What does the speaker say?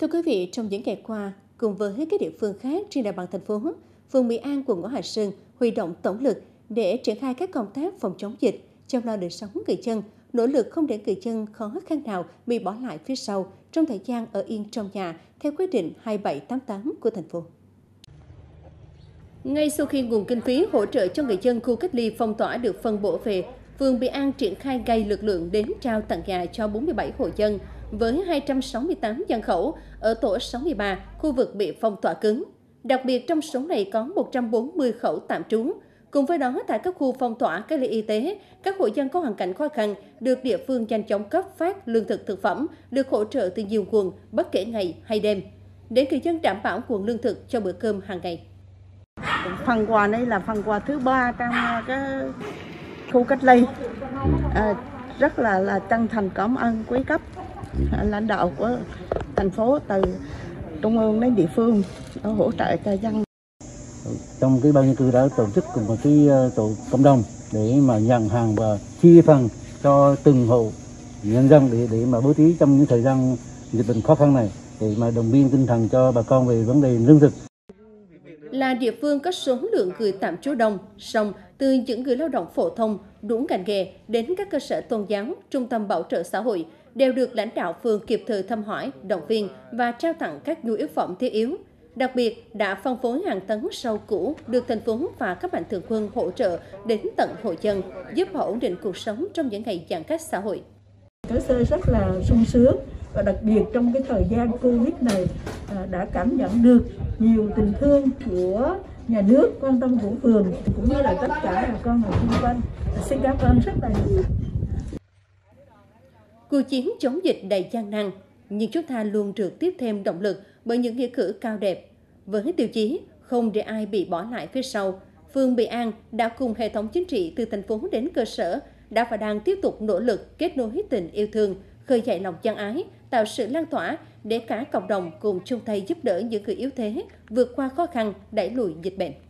Thưa quý vị, trong những ngày qua, cùng với các địa phương khác trên địa bàn thành phố, phường Mỹ An, quận Ngũ Hành Sơn huy động tổng lực để triển khai các công tác phòng chống dịch, chăm lo đời sống người dân, nỗ lực không để người dân khó khăn nào bị bỏ lại phía sau trong thời gian ở yên trong nhà theo quyết định 2788 của thành phố. Ngay sau khi nguồn kinh phí hỗ trợ cho người dân khu cách ly phong tỏa được phân bổ về, phường Mỹ An triển khai ngay lực lượng đến trao tận nhà cho 47 hộ dân với 268 nhân khẩu ở tổ 63, khu vực bị phong tỏa cứng. Đặc biệt trong số này có 140 khẩu tạm trú. Cùng với đó, tại các khu phong tỏa cách ly y tế, các hộ dân có hoàn cảnh khó khăn được địa phương nhanh chóng cấp phát lương thực thực phẩm, được hỗ trợ từ nhiều nguồn bất kể ngày hay đêm, để người dân đảm bảo nguồn lương thực cho bữa cơm hàng ngày. Phần quà này là phần quà thứ 3 trong cái khu cách ly. Rất là chân thành cảm ơn quý cấp lãnh đạo của thành phố từ trung ương đến địa phương đã hỗ trợ cho dân. Trong cái ban nhân cư đã tổ chức cùng một cái tổ cộng đồng để mà nhận hàng và chia phần cho từng hộ nhân dân để mà bố trí trong những thời gian dịch bệnh khó khăn này, để mà động viên tinh thần cho bà con về vấn đề lương thực. Là địa phương có số lượng người tạm trú đông, song từ những người lao động phổ thông đúng ngành nghề đến các cơ sở tôn giáo, trung tâm bảo trợ xã hội đều được lãnh đạo phường kịp thời thăm hỏi, động viên và trao tặng các nhu yếu phẩm thiết yếu. Đặc biệt đã phân phối hàng tấn rau củ được thành phố và các mạnh thường quân hỗ trợ đến tận hộ dân, giúp họ ổn định cuộc sống trong những ngày giãn cách xã hội. Cái sơ rất là sung sướng, và đặc biệt trong cái thời gian Covid này đã cảm nhận được nhiều tình thương của nhà nước, quan tâm của phường cũng như là tất cả bà con ở xung quanh. Xin cảm ơn rất là nhiều. Cuộc chiến chống dịch đầy gian nan, nhưng chúng ta luôn được tiếp thêm động lực bởi những nghĩa cử cao đẹp. Với tiêu chí không để ai bị bỏ lại phía sau, phường Mỹ An đã cùng hệ thống chính trị từ thành phố đến cơ sở đã và đang tiếp tục nỗ lực kết nối tình yêu thương, khơi dậy lòng nhân ái, tạo sự lan tỏa để cả cộng đồng cùng chung tay giúp đỡ những người yếu thế vượt qua khó khăn, đẩy lùi dịch bệnh.